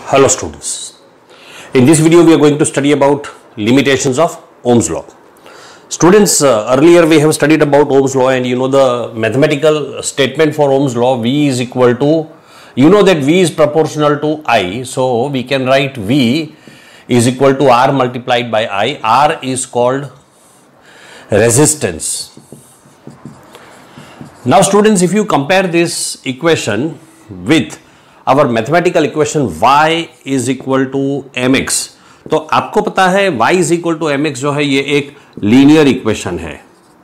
Hello students. In this video we are going to study about limitations of Ohm's law. Students, earlier we have studied about Ohm's law and you know the mathematical statement for Ohm's law. V is equal to, you know that V is proportional to I, so we can write V is equal to R multiplied by I. R is called resistance. Now students, if you compare this equation with our mathematical equation y is equal to mx, तो आपको पता है y is equal to mx जो है ये एक linear equation है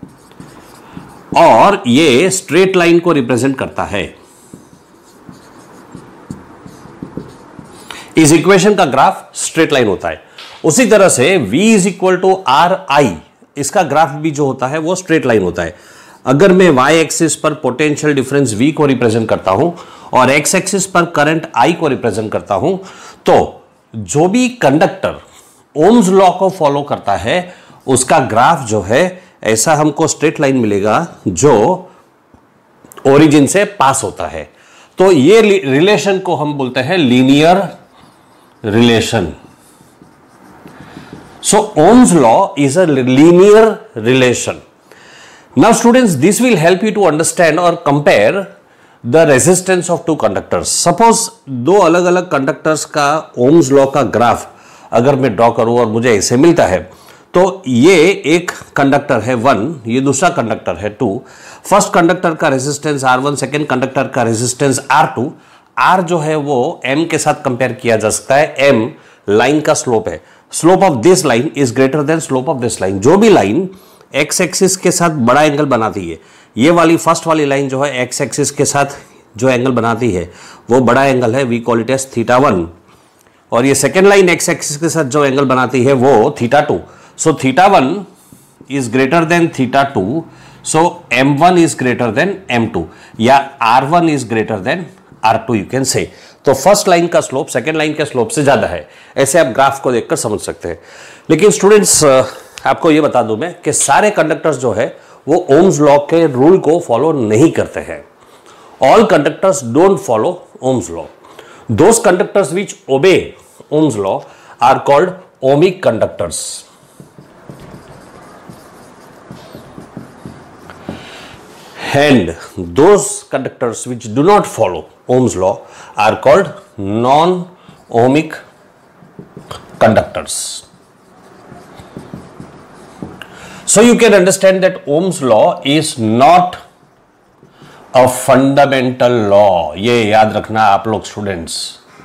और ये स्ट्रेट लाइन को रिप्रेजेंट करता है. इस इक्वेशन का ग्राफ स्ट्रेट लाइन होता है. उसी तरह से v is equal to ri, इसका ग्राफ भी जो होता है वो स्ट्रेट लाइन होता है. अगर मैं y एक्सिस पर पोटेंशियल डिफरेंस v को रिप्रेजेंट करता हूं और x एक्सिस पर करंट I को रिप्रेजेंट करता हूं, तो जो भी कंडक्टर ओम्स लॉ को फॉलो करता है उसका ग्राफ जो है ऐसा हमको स्ट्रेट लाइन मिलेगा जो ओरिजिन से पास होता है. तो ये रिलेशन को हम बोलते हैं linear relation. So Ohm's law is a linear relation. Now students, this will help you to understand or compare the resistance of two conductors. Suppose दो अलग अलग कंडक्टर्स का ओम्स लॉ का ग्राफ अगर मैं ड्रॉ करूं और मुझे ऐसे मिलता है, तो ये एक कंडक्टर है 1, ये दूसरा कंडक्टर है 2. फर्स्ट कंडक्टर का रेजिस्टेंस R1, सेकेंड कंडक्टर का रेजिस्टेंस R2. R जो है वो M के साथ कंपेयर किया जा सकता है. M लाइन का स्लोप है. Slope of this line is greater than slope of this line. जो भी लाइन एक्स एक्सिस के साथ बड़ा एंगल बनाती है, ये वाली फर्स्ट वाली लाइन जो है एक्स एक्सिस के साथ जो एंगल बनाती है वो बड़ा एंगल है, वी कॉल इट एज θ1. और ये सेकेंड लाइन एक्स एक्सिस के साथ जो एंगल बनाती है वो θ2. So θ1 is greater than θ2, so m1 is greater than m2 या r1 is greater than r2 you can say. तो फर्स्ट लाइन का स्लोप सेकेंड लाइन के स्लोप से ज्यादा है. ऐसे आप ग्राफ को देखकर समझ सकते हैं. लेकिन स्टूडेंट्स, आपको ये बता दूं मैं कि सारे कंडक्टर्स जो है वो ओम्स लॉ के रूल को फॉलो नहीं करते हैं. All conductors don't follow Ohm's law. Those conductors which obey Ohm's law are called ohmic conductors. And those conductors which do not follow Ohm's law are called non ohmic conductors. So you can understand that Ohm's law is not a fundamental law. ये याद रखना आप लोग students.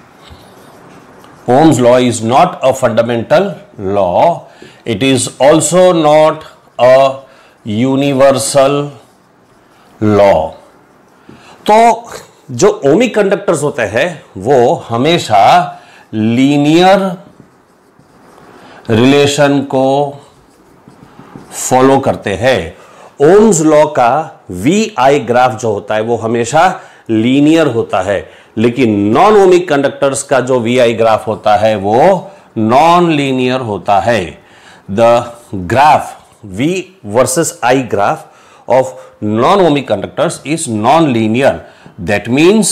Ohm's law is not a fundamental law. It is also not a universal law. तो जो ohmic conductors होते हैं वो हमेशा लीनियर रिलेशन को फॉलो करते हैं. ओम्स लॉ का VI ग्राफ जो होता है वो हमेशा लीनियर होता है, लेकिन नॉन ओमिक कंडक्टर्स का जो VI ग्राफ होता है वो नॉन लीनियर होता है. The graph V versus I graph of non ohmic conductors is non linear. That means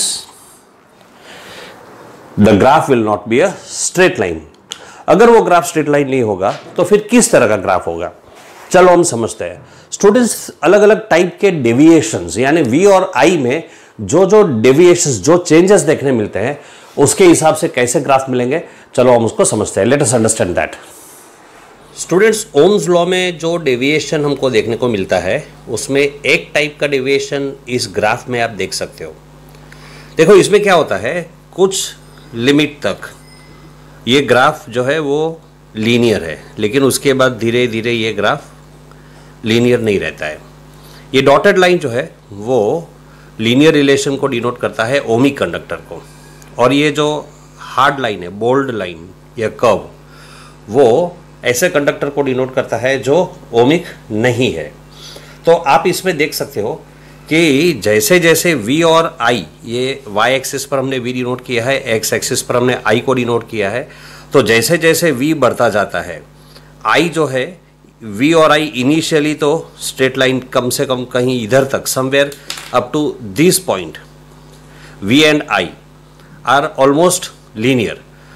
the graph will not be a straight line. अगर वो ग्राफ स्ट्रेट लाइन नहीं होगा तो फिर किस तरह का ग्राफ होगा, चलो हम समझते हैं. स्टूडेंट्स, अलग अलग टाइप के डेविएशंस यानी V और I में जो जो डेविएशंस जो चेंजेस देखने मिलते हैं उसके हिसाब से कैसे ग्राफ मिलेंगे, चलो हम उसको समझते हैं. Let us understand that. Students, Ohm's law में जो डेविएशन हमको देखने को मिलता है उसमें एक टाइप का डेविएशन इस ग्राफ में आप देख सकते हो. देखो इसमें क्या होता है, कुछ लिमिट तक ये ग्राफ जो है वो लीनियर है, लेकिन उसके बाद धीरे धीरे ये ग्राफ लीनियर नहीं रहता है. ये डॉटेड लाइन जो है वो लीनियर रिलेशन को डिनोट करता है ओमिक कंडक्टर को, और ये जो हार्ड लाइन है, बोल्ड लाइन या कर्व, वो ऐसे कंडक्टर को डिनोट करता है जो ओमिक नहीं है. तो आप इसमें देख सकते हो कि जैसे जैसे V और I, ये y एक्सिस पर हमने V डिनोट किया है, x एक्सिस पर हमने I को डिनोट किया है, तो जैसे जैसे V बढ़ता जाता है, I जो है V और I इनिशियली तो स्ट्रेट लाइन कम से कम कहीं इधर तक somewhere up to this point V and I are almost linear.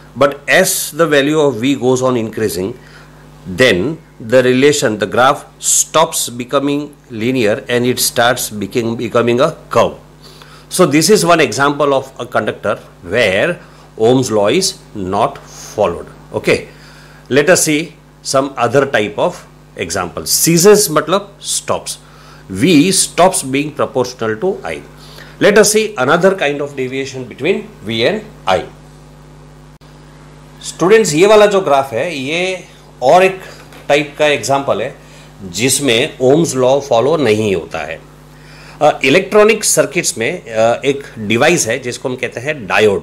but as the value of V goes on increasing, then the graph stops becoming linear and it starts becoming a curve. So this is one example of a conductor where Ohm's law is not followed. Okay, let us see some other type of examples. Ceases matlab stops. V stops being proportional to I. Let us see another kind of deviation between V and I. Students, ये वाला जो graph है ये और एक type का example है जिसमें ओम्स लॉ फॉलो नहीं होता है. इलेक्ट्रॉनिक सर्किट्स में एक डिवाइस है जिसको हम कहते हैं diode.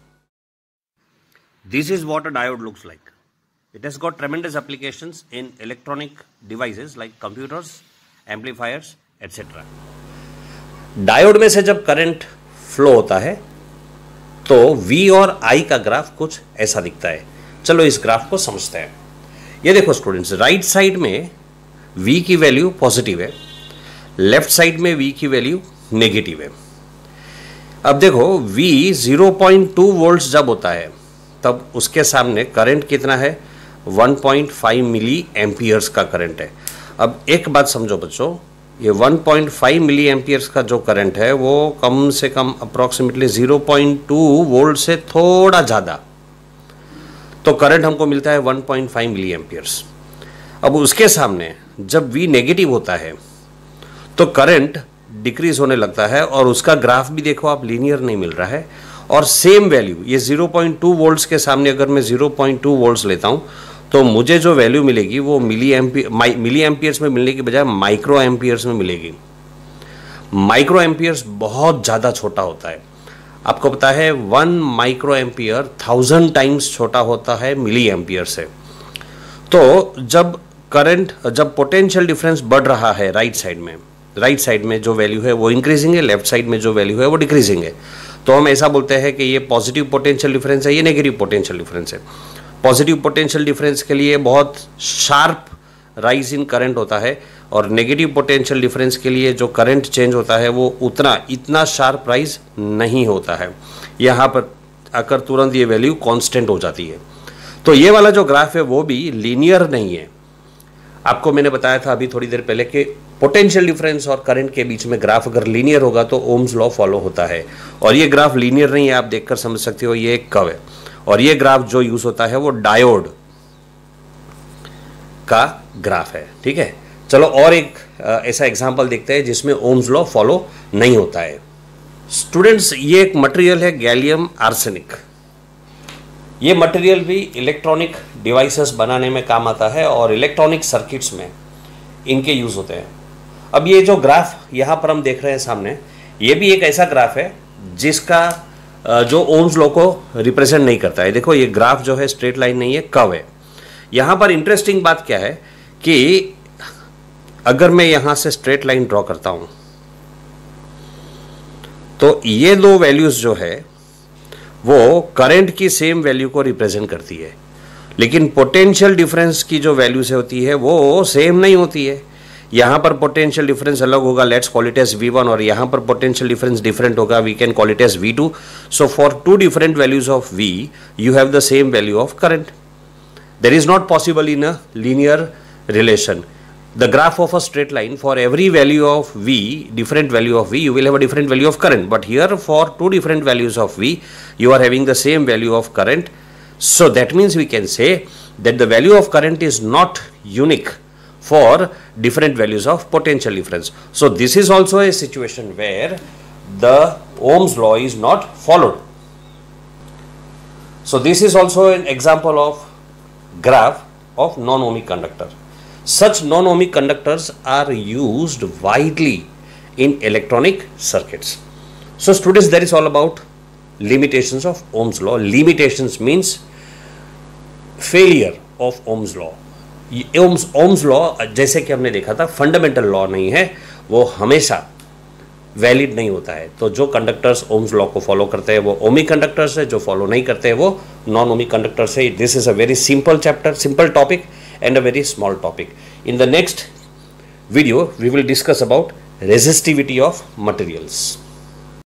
This is what a diode looks like. It has got tremendous applications in electronic devices like computers, amplifiers etcetera. Diode में से जब करंट फ्लो होता है तो V और I का ग्राफ कुछ ऐसा दिखता है. चलो इस ग्राफ को समझते हैं. ये देखो स्टूडेंट्स, राइट साइड में V की वैल्यू पॉजिटिव है, लेफ्ट साइड में V की वैल्यू नेगेटिव है. अब देखो V 0.2 वोल्ट्स जब होता है तब उसके सामने करंट कितना है, 1.5 मिली एम्पियर्स का करंट है. अब एक बात समझो बच्चों, ये 1.5 मिली एम्पियर्स का जो करंट है वो कम से कम अप्रॉक्सीमेटली 0.2 वोल्ट से थोड़ा ज़्यादा, तो करंट हमको मिलता है 1.5 मिली एम्पियर्स. अब उसके सामने जब V नेगेटिव होता है तो करंट डिक्रीज होने लगता है और उसका ग्राफ भी देखो आप, लीनियर नहीं मिल रहा है. और सेम वैल्यू ये 0.2 वोल्ट्स के सामने अगर मैं 0.2 वोल्ट्स लेता हूँ तो मुझे जो वैल्यू मिलेगी वो मिली एम्पियर्स में मिलने की बजाय माइक्रो एम्पियर्स में मिलेगी. माइक्रो एम्पियर्स बहुत ज़्यादा छोटा होता है. आपको पता है 1 माइक्रो एम्पियर 1000 टाइम्स छोटा होता है मिली एम्पियर से. तो जब पोटेंशियल डिफरेंस बढ़ रहा है राइट साइड में जो वैल्यू है वो इंक्रीजिंग है, लेफ्ट साइड में जो वैल्यू है वो डिक्रीजिंग है, तो हम ऐसा बोलते हैं कि ये पॉजिटिव पोटेंशियल डिफरेंस है, ये नेगेटिव पोटेंशियल डिफरेंस है. पॉजिटिव पोटेंशियल डिफरेंस के लिए बहुत शार्प राइज इन करंट होता है और नेगेटिव पोटेंशियल डिफरेंस के लिए जो करंट चेंज होता है वो इतना शार्प राइज नहीं होता है. यहाँ पर आकर तुरंत ये वैल्यू कांस्टेंट हो जाती है. तो ये वाला जो ग्राफ है वो भी लीनियर नहीं है. आपको मैंने बताया था अभी थोड़ी देर पहले कि पोटेंशियल डिफरेंस और करंट के बीच में ग्राफ अगर लीनियर होगा तो ओम्स लॉ फॉलो होता है, और ये ग्राफ लीनियर नहीं है. आप देखकर समझ सकते हो ये एक कर्व है और ये ग्राफ जो यूज होता है वो डायोड का ग्राफ है. ठीक है, चलो और एक ऐसा एग्जांपल देखते हैं जिसमें ओम्स लॉ फॉलो नहीं होता है. स्टूडेंट्स, ये एक मटेरियल है गैलियम आर्सेनिक. ये मटेरियल भी इलेक्ट्रॉनिक डिवाइसेस बनाने में काम आता है और इलेक्ट्रॉनिक सर्किट्स में इनके यूज होते हैं. अब ये जो ग्राफ यहाँ पर हम देख रहे हैं सामने, ये भी एक ऐसा ग्राफ है जिसका जो ओम्स लॉ को रिप्रेजेंट नहीं करता है. देखो ये ग्राफ जो है स्ट्रेट लाइन नहीं है, कर्व है. यहाँ पर इंटरेस्टिंग बात क्या है कि अगर मैं यहाँ से स्ट्रेट लाइन ड्रॉ करता हूँ तो ये दो वैल्यूज जो है वो करंट की सेम वैल्यू को रिप्रेजेंट करती है, लेकिन पोटेंशियल डिफरेंस की जो वैल्यूज होती है वो सेम नहीं होती है. यहाँ पर पोटेंशियल डिफरेंस अलग होगा, let's call it as V1, और यहाँ पर पोटेंशियल डिफरेंस डिफरेंट होगा, we can call it as V2. So for two different values of V you have the same value of current. There is not possible in a linear relation. The graph of a straight line, for every value of V, different value of V, you will have a different value of current. But here for two different values of V, you are having the same value of current. So that means we can say that the value of current is not unique for different values of potential difference. So this is also a situation where the Ohm's law is not followed. So this is also an example of graph of non-ohmic conductor. Such non-ohmic conductors are used widely in electronic circuits. So students, that is all about limitations of Ohm's law. Limitations means failure of Ohm's law. Ohm's law जैसे कि हमने देखा था fundamental law नहीं है, वो हमेशा valid नहीं होता है. तो जो कंडक्टर्स ओम्स लॉ को फॉलो करते हैं वो ओमिक कंडक्टर्स है, जो फॉलो नहीं करते हैं वो नॉन ओमिक कंडक्टर्स है. This is a very simple chapter, simple topic and a very small topic. In the next video we will discuss about resistivity of materials.